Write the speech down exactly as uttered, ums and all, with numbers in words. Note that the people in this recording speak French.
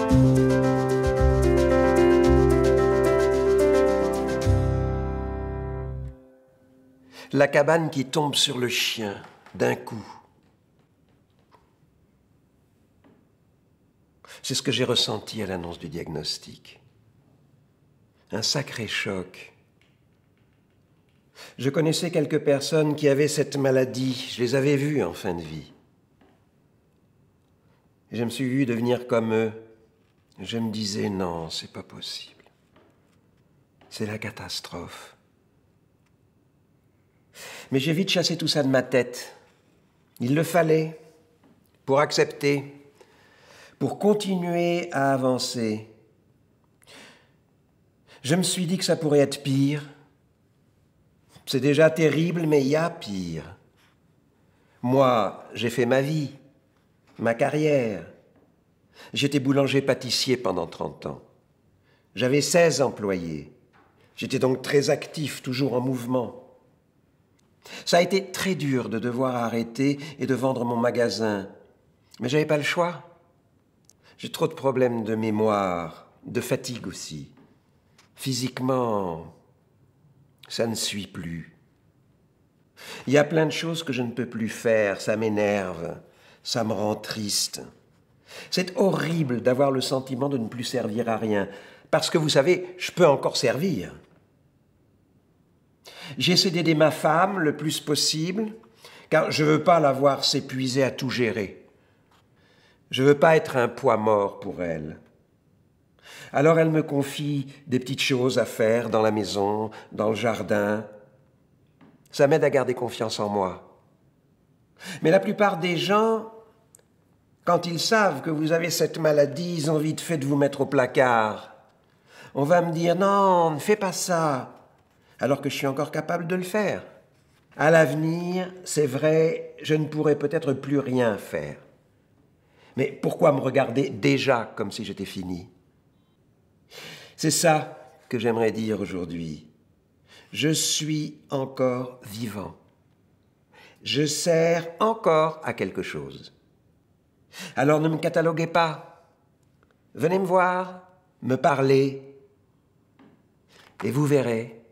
La cabane qui tombe sur le chien, d'un coup. C'est ce que j'ai ressenti à l'annonce du diagnostic. Un sacré choc. Je connaissais quelques personnes qui avaient cette maladie. Je les avais vues en fin de vie. Et je me suis vu devenir comme eux. Je me disais, non, c'est pas possible. C'est la catastrophe. Mais j'ai vite chassé tout ça de ma tête. Il le fallait pour accepter, pour continuer à avancer. Je me suis dit que ça pourrait être pire. C'est déjà terrible, mais il y a pire. Moi, j'ai fait ma vie, ma carrière. J'étais boulanger-pâtissier pendant trente ans. J'avais seize employés. J'étais donc très actif, toujours en mouvement. Ça a été très dur de devoir arrêter et de vendre mon magasin. Mais j'avais pas le choix. J'ai trop de problèmes de mémoire, de fatigue aussi. Physiquement, ça ne suit plus. Il y a plein de choses que je ne peux plus faire, ça m'énerve, ça me rend triste. C'est horrible d'avoir le sentiment de ne plus servir à rien, parce que vous savez, je peux encore servir. J'essaie d'aider ma femme le plus possible, car je ne veux pas la voir s'épuiser à tout gérer. Je ne veux pas être un poids mort pour elle. Alors elle me confie des petites choses à faire dans la maison, dans le jardin. Ça m'aide à garder confiance en moi. Mais la plupart des gens, quand ils savent que vous avez cette maladie, ils ont vite fait de vous mettre au placard. On va me dire « Non, ne fais pas ça », alors que je suis encore capable de le faire. À l'avenir, c'est vrai, je ne pourrai peut-être plus rien faire. Mais pourquoi me regarder déjà comme si j'étais fini? C'est ça que j'aimerais dire aujourd'hui. Je suis encore vivant. Je sers encore à quelque chose. Alors ne me cataloguez pas. Venez me voir, me parler, et vous verrez,